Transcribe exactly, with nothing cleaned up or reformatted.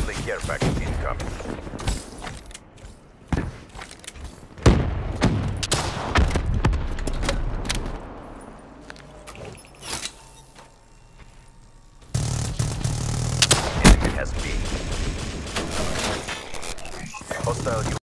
Friendly care package incoming. Enemy has B. Hostile